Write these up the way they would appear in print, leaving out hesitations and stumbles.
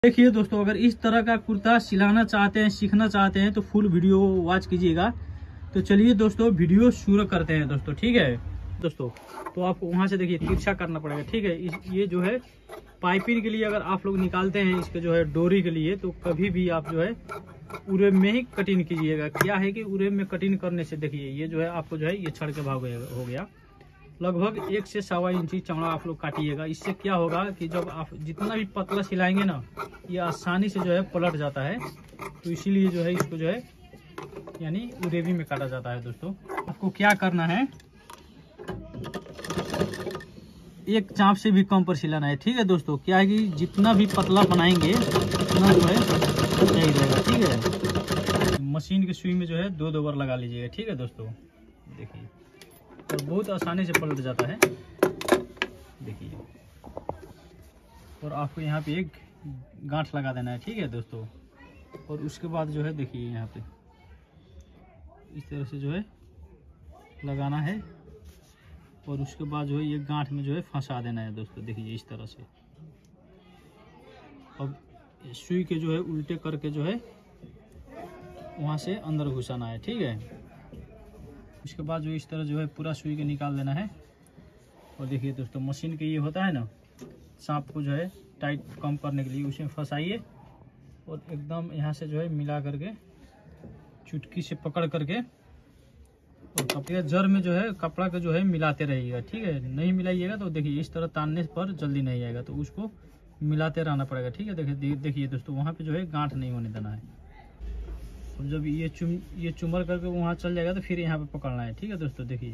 देखिए दोस्तों, अगर इस तरह का कुर्ता सिलाना चाहते हैं, सीखना चाहते हैं तो फुल वीडियो वॉच कीजिएगा। तो चलिए दोस्तों वीडियो शुरू करते हैं दोस्तों। ठीक है दोस्तों, तो आपको वहां से देखिए तिरछा करना पड़ेगा। ठीक है, ये जो है पाइपिंग के लिए अगर आप लोग निकालते हैं इसके जो है डोरी के लिए, तो कभी भी आप जो है उरे में ही कटिंग कीजिएगा। क्या है कि उरे में कटिंग करने से देखिए ये जो है आपको जो है ये छड़ के भाग हो गया। लगभग 1 से 1.25 इंची चौड़ा आप लोग काटिएगा। इससे क्या होगा कि जब आप जितना भी पतला सिलाएंगे ना, ये आसानी से जो है पलट जाता है। तो इसीलिए जो है इसको जो है यानी उरेबी में काटा जाता है। दोस्तों आपको क्या करना है, एक चाप से भी कम पर सिलाना है। ठीक है दोस्तों, क्या है कि जितना भी पतला बनाएंगे उतना जो है सही रहेगा। ठीक है, मशीन की सुई में जो है 2 बार लगा लीजिएगा। ठीक है दोस्तों, देखिए और बहुत आसानी से पलट जाता है। देखिए, और आपको यहाँ पे एक गांठ लगा देना है। ठीक है दोस्तों, और उसके बाद जो है देखिए यहाँ पे इस तरह से जो है लगाना है, और उसके बाद जो है ये गांठ में जो है फंसा देना है। दोस्तों देखिए इस तरह से। अब सुई के जो है उल्टे करके जो है वहाँ से अंदर घुसाना है। ठीक है, उसके बाद जो इस तरह जो है पूरा सुई के निकाल देना है। और देखिए दोस्तों, मशीन के ये होता है ना, सांप को जो है टाइट कम करने के लिए उसमें फंसाइए, और एकदम यहाँ से जो है मिला करके चुटकी से पकड़ करके और कपड़े जर में जो है कपड़ा का जो है मिलाते रहिएगा। ठीक है, नहीं मिलाइएगा तो देखिए इस तरह तानने पर जल्दी नहीं आएगा, तो उसको मिलाते रहना पड़ेगा। ठीक है, देखिए दोस्तों वहाँ पे जो है गांठ नहीं होने देना है। और जब ये चुमर करके वहाँ चल जाएगा तो फिर यहाँ पे पकड़ना है। ठीक है दोस्तों, देखिए,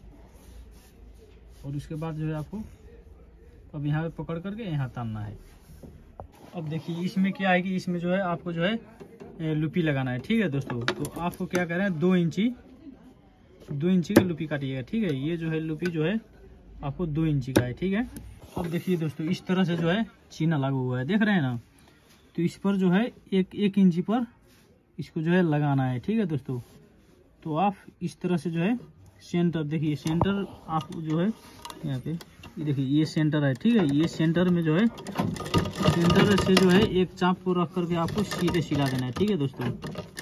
और उसके बाद जो है आपको अब यहाँ पे पकड़ करके यहाँ तानना है। अब देखिए इसमें क्या है कि इसमें जो है आपको जो है लुपी लगाना है। ठीक है दोस्तों, तो आपको क्या करें 2 इंची की लुपी काटिएगा। ठीक है, ये जो है लुपी जो है आपको 2 इंची का है। ठीक है, अब देखिए दोस्तों इस तरह से जो है चीना लागू हुआ है, देख रहे हैं ना। तो इस पर जो है एक इंची पर इसको जो है लगाना है। ठीक है दोस्तों, तो आप इस तरह से जो है सेंटर, देखिए सेंटर आप जो है यहाँ पे देखिए ये सेंटर है। ठीक है, ये सेंटर में जो है सेंटर से जो है एक चाप को रख करके आपको सीधे सिला देना है। ठीक है दोस्तों,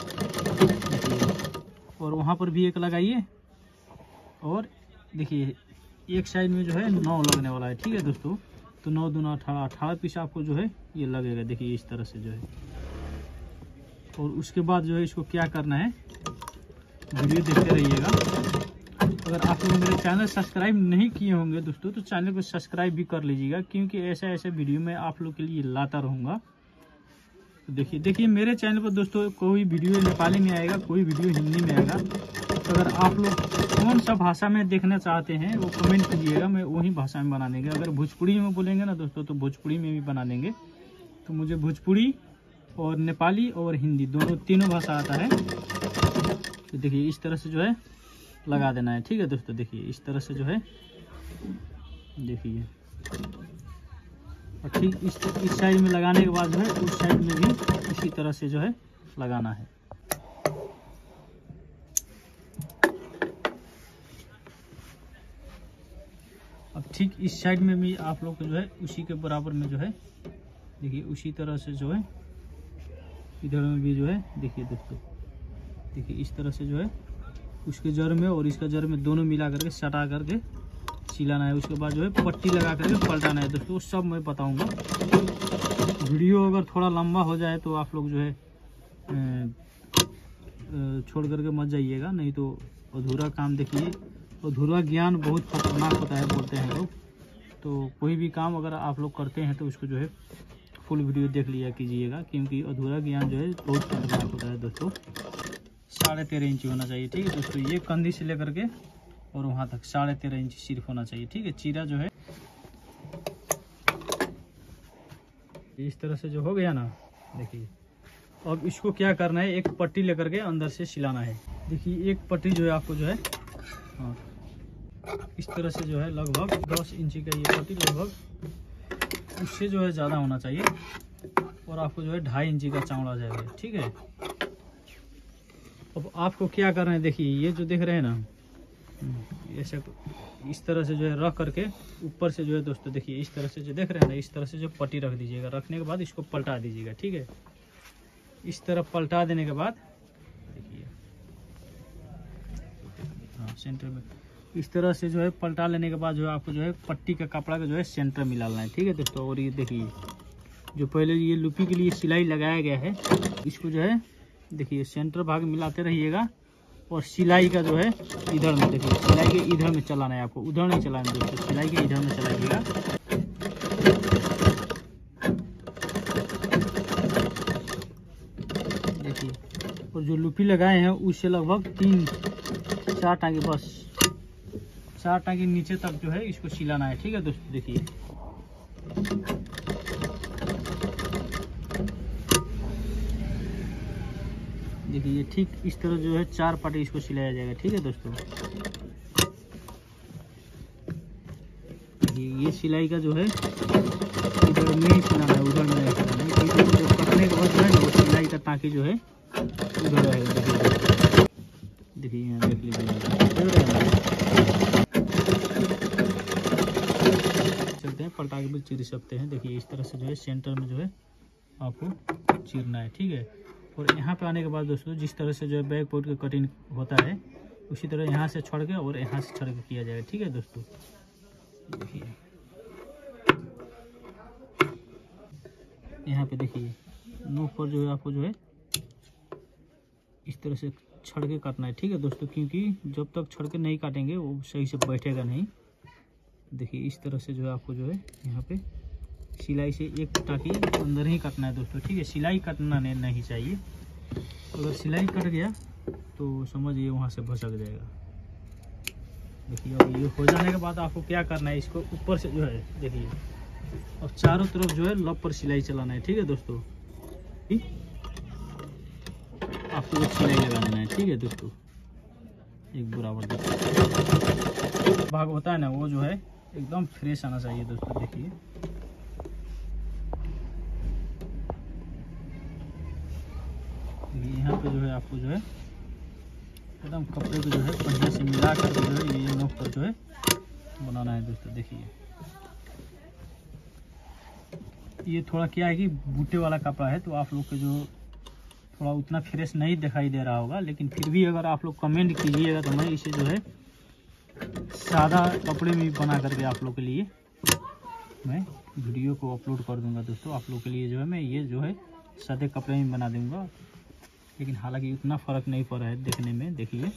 और वहाँ पर भी एक लगाइए, और देखिए एक साइड में जो है 9 लगने वाला है। ठीक है दोस्तों, तो 9 दूना 18 पीस आपको जो है ये लगेगा। देखिए इस तरह से जो है, और उसके बाद जो है इसको क्या करना है, वीडियो देखते रहिएगा। अगर आप लोग मेरे चैनल सब्सक्राइब नहीं किए होंगे दोस्तों, तो चैनल को सब्सक्राइब भी कर लीजिएगा, क्योंकि ऐसे वीडियो मैं आप लोग के लिए लाता रहूँगा। तो देखिए मेरे चैनल पर दोस्तों कोई वीडियो नेपाली में आएगा, कोई वीडियो हिंदी में आएगा। तो अगर आप लोग कौन सा भाषा में देखना चाहते हैं वो कमेंट कीजिएगा, मैं वही भाषा में बना देंगे। अगर भोजपुरी में बोलेंगे ना दोस्तों, तो भोजपुरी में भी बना देंगे। तो मुझे भोजपुरी और नेपाली और हिंदी तीनों भाषा आता है। तो देखिए इस तरह से जो है लगा देना है। ठीक है दोस्तों, देखिए इस तरह से जो है देखिए, और ठीक इस साइड में लगाने के बाद जो है उस साइड में भी इसी तरह से जो है लगाना है। अब ठीक इस साइड में भी आप लोग को जो है उसी के बराबर में जो है देखिए उसी तरह से जो है इधर में भी जो है देखिए दोस्तों, देखिए इस तरह से जो है उसके जड़ में और इसका जड़ में दोनों मिला करके सटा करके सिलाना है। उसके बाद जो है पट्टी लगा करके पलटाना है। दोस्तों सब मैं बताऊंगा। वीडियो अगर थोड़ा लंबा हो जाए तो आप लोग जो है छोड़ करके मत जाइएगा, नहीं तो अधूरा काम। देखिए अधूरा ज्ञान बहुत खतरनाक होता है बोलते हैं लोग। तो कोई भी काम अगर आप लोग करते हैं तो उसको जो है फुल वीडियो देख लिया कीजिएगा, क्योंकि अधूरा ज्ञान जो है बहुत खतरनाक होता है दोस्तों। 13.5 इंची होना चाहिए। ठीक है दोस्तों, ये कंधी से लेकर के और वहाँ तक 13.5 इंची सिर्फ होना चाहिए। ठीक है, चीरा जो है इस तरह से जो हो गया ना, देखिए अब इसको क्या करना है, एक पट्टी लेकर के अंदर से सिलाना है। देखिए एक पट्टी जो है आपको जो है हाँ इस तरह से जो है लगभग 10 इंची का ये पट्टी, लगभग उससे जो है ज़्यादा होना चाहिए, और आपको जो है 2.5 इंची का चौड़ा जाएगा। ठीक है, अब आपको क्या करना है, देखिए ये जो देख रहे हैं ना, ऐसे इस तरह से जो है रख करके ऊपर से जो है दोस्तों देखिए इस तरह से जो देख रहे हैं ना, इस तरह से जो पट्टी रख दीजिएगा। रखने के बाद इसको पलटा दीजिएगा, ठीक है। इस तरह पलटा देने के बाद देखिए, हाँ सेंटर में इस तरह से जो है पलटा लेने के बाद जो है आपको जो है पट्टी का कपड़ा का जो है सेंटर मिलाना है, ठीक है दोस्तों। और ये देखिए जो पहले ये लुपी के लिए सिलाई लगाया गया है, इसको जो है देखिए सेंटर भाग मिलाते रहिएगा। और सिलाई का जो है इधर में देखिए, सिलाई के इधर में चलाना है आपको, उधर नहीं चलाना है दोस्तों, सिलाई के इधर में चलाइएगा। देखिए और जो लुपी लगाए हैं उससे लगभग 3-4 टाँगे, बस 4 टाँगे नीचे तक जो है इसको सिलाना है, ठीक है दोस्तों। देखिए देखिए ठीक इस तरह जो है 4 पार्टी इसको सिलाया जाएगा, ठीक है दोस्तों। ये सिलाई का जो है इधर में ही सिलाना है, उधर में नहीं सिलाना है, क्योंकि जो कटने के बाद जो है ना वो सिलाई का टाँकी जो है उधर रहेगा। देखिए यहाँ देख लीजिए, चलते हैं पलटा के भी चीर सकते हैं। देखिए इस तरह से जो है सेंटर में जो है आपको चीरना है, ठीक है। और यहाँ पे आने के बाद दोस्तों जिस तरह से जो है बैक पोर्ट का कटिंग होता है उसी तरह यहाँ से छोड़ के और यहाँ से छोड़ के किया जाएगा, ठीक है दोस्तों। देखिए यहाँ पे देखिए नोक पर जो है आपको जो है इस तरह से छड़ के काटना है, ठीक है दोस्तों, क्योंकि जब तक छड़ के नहीं काटेंगे वो सही से बैठेगा नहीं। देखिए इस तरह से जो है आपको जो है यहाँ पे सिलाई से एक टाँकी अंदर ही काटना है दोस्तों, ठीक है। सिलाई काटना नहीं चाहिए, अगर सिलाई कट गया तो समझिए वहाँ से भसक जाएगा। देखिए अब ये हो जाने के बाद आपको क्या करना है, इसको ऊपर से जो है देखिए अब चारों तरफ जो है लब पर सिलाई चलाना है, ठीक है दोस्तों। आपको एक सिलाई लगा देना है, ठीक है दोस्तों, एक बराबर भाग होता है ना वो जो है एकदम फ्रेश आना चाहिए दोस्तों। देखिए यहाँ पे जो है आपको जो है एकदम कपड़े को जो है बढ़िया से मिला कर जो है ये नोक पर जो है बनाना है दोस्तों। देखिए ये थोड़ा क्या है कि बूटे वाला कपड़ा है तो आप लोग के जो थोड़ा उतना फ्रेश नहीं दिखाई दे रहा होगा, लेकिन फिर भी अगर आप लोग कमेंट कीजिएगा तो मैं इसे जो है सादा कपड़े में बना करके आप लोग के लिए मैं वीडियो को अपलोड कर दूंगा दोस्तों। आप लोग के लिए जो है मैं ये जो है सादे कपड़े में बना दूंगा, लेकिन हालांकि उतना फ़र्क नहीं पड़ा है देखने में। देखिए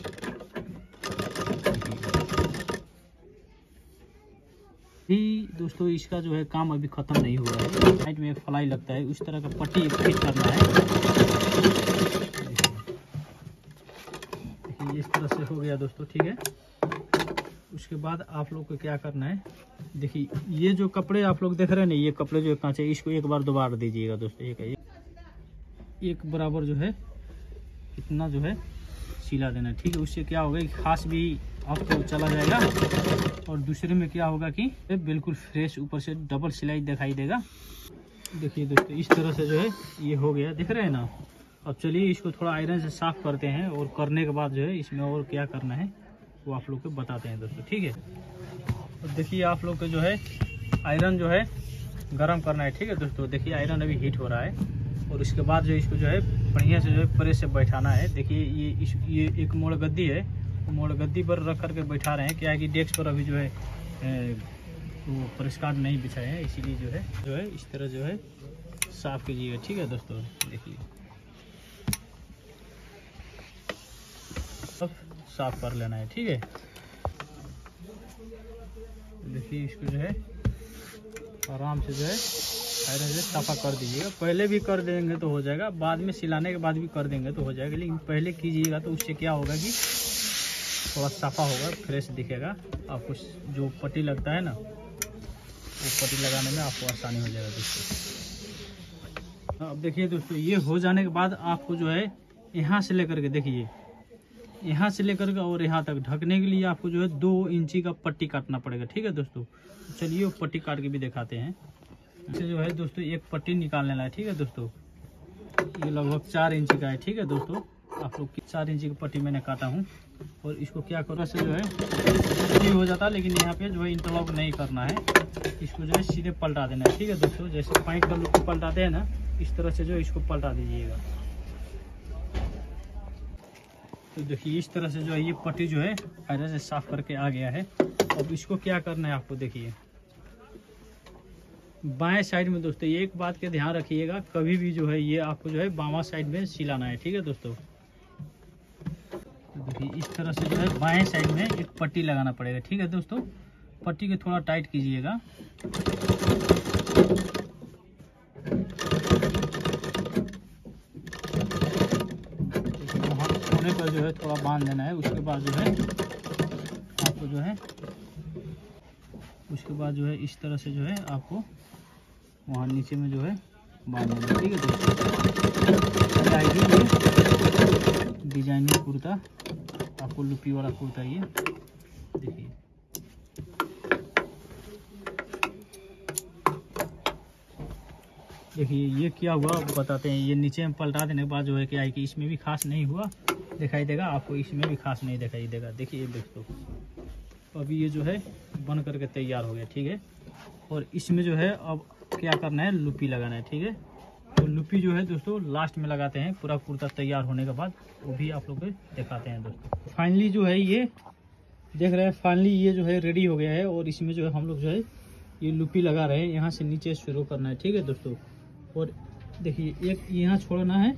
दोस्तों इसका जो है काम अभी ख़त्म नहीं हुआ है। साइड में एक फ्लाई लगता है, उस तरह का पट्टी एक फिट करना है। देखिए इस तरह से हो गया दोस्तों, ठीक है। उसके बाद आप लोग को क्या करना है, देखिए ये जो कपड़े आप लोग देख रहे हैं ना, ये कपड़े जो कांचे इसको एक बार दोबारा दीजिएगा दोस्तों। एक बराबर जो है इतना जो है सिला देना, ठीक है। उससे क्या होगा कि खास भी आपको चला जाएगा और दूसरे में क्या होगा कि बिल्कुल फ्रेश ऊपर से डबल सिलाई दिखाई देगा। देखिए दोस्तों इस तरह से जो है ये हो गया, देख रहे हैं ना। अब चलिए इसको थोड़ा आयरन से साफ करते हैं और करने के बाद जो है इसमें और क्या करना है वो आप लोग को बताते हैं दोस्तों, ठीक है। तो देखिए आप लोग को जो है आयरन जो है गर्म करना है, ठीक है दोस्तों। देखिए आयरन अभी हीट हो रहा है और उसके बाद जो इसको जो है बढ़िया से जो है प्रेस से बैठाना है। देखिए ये एक मोड़ गद्दी है, मोड़ गद्दी पर रख करके बैठा रहे हैं। क्या है कि डेस्क पर अभी जो है वो प्रेस कार्ड नहीं बिछाए हैं, इसीलिए जो है इस तरह जो है साफ कीजिएगा, ठीक है दोस्तों। देखिए सब साफ कर लेना है, ठीक है। देखिए इसको जो है आराम से जो है आयरन से साफा कर दीजिएगा। पहले भी कर देंगे तो हो जाएगा, बाद में सिलाने के बाद भी कर देंगे तो हो जाएगा, लेकिन पहले कीजिएगा तो उससे क्या होगा कि थोड़ा साफा होगा, फ्रेश दिखेगा आपको। जो पट्टी लगता है ना वो पट्टी लगाने में आपको आसानी हो जाएगा दोस्तों। अब देखिए दोस्तों ये हो जाने के बाद आपको जो है यहाँ से लेकर के देखिए यहाँ से लेकर के और यहाँ तक ढकने के लिए आपको जो है 2 इंची का पट्टी काटना पड़ेगा, ठीक है दोस्तों। चलिए वो पट्टी काट के भी दिखाते हैं। इसे जो है दोस्तों एक पट्टी निकाल लेना है, ठीक है दोस्तों। ये लगभग 4 इंची का है, ठीक है दोस्तों। आप लोग 4 इंच की पट्टी मैंने काटा हूँ। और इसको क्या करो से जो है ये हो जाता, लेकिन यहाँ पे जो है इंटरलॉक नहीं करना है, इसको जो है सीधे पलटा देना है। ठीक है दोस्तों, जैसे पाइप का लुक पलटाते हैं ना, इस तरह से जो है इसको पलटा दीजिएगा। तो देखिए इस तरह से जो है ये पट्टी जो है आयरन से साफ करके आ गया है। अब इसको क्या करना है आपको, देखिए बाएं साइड में दोस्तों एक बात के ध्यान रखिएगा, कभी भी जो है ये आपको जो है बामा साइड में सिलाना है। ठीक है दोस्तों, तो देखिए इस तरह से जो है बाएं साइड में एक पट्टी लगाना पड़ेगा। ठीक है दोस्तों, पट्टी को थोड़ा टाइट कीजिएगा। कोने पर जो है थोड़ा बांध देना है। उसके बाद जो है आपको जो है इस तरह से जो है आपको वहाँ नीचे में जो है बांध देना। ठीक है दोस्तों, आएगी ये डिजाइनिंग कुर्ता, आपको लुपी वाला कुर्ता ये देखिए। देखिए ये क्या हुआ आपको बताते हैं। ये नीचे में पलटा देने के बाद जो है क्या है कि इसमें भी खास नहीं हुआ दिखाई देगा आपको, इसमें भी खास नहीं दिखाई देगा। देखिए दोस्तों, अभी ये जो है बन करके तैयार हो गया। ठीक है, और इसमें जो है अब क्या करना है, लुपी लगाना है। ठीक है, तो लुपी जो है दोस्तों लास्ट में लगाते हैं, पूरा कुर्ता तैयार होने के बाद, वो भी आप लोग को दिखाते हैं दोस्तों। फाइनली जो है ये देख रहे हैं, फाइनली ये जो है रेडी हो गया है। और इसमें जो है हम लोग जो है ये लुपी लगा रहे हैं, यहाँ से नीचे शुरू करना है। ठीक है दोस्तों, और देखिए एक यहाँ छोड़ना है,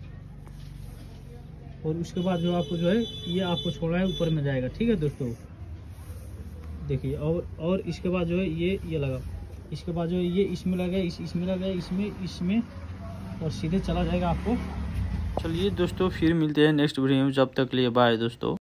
और उसके बाद जो आपको जो है ये आपको छोड़ना है, ऊपर में जाएगा। ठीक है दोस्तों, देखिए और इसके बाद जो है ये लगा, इसके बाद जो है ये इसमें लगा, इसमें लगा, इसमें और सीधे चला जाएगा आपको। चलिए दोस्तों, फिर मिलते हैं नेक्स्ट वीडियो में, जब तक लिए बाय दोस्तों।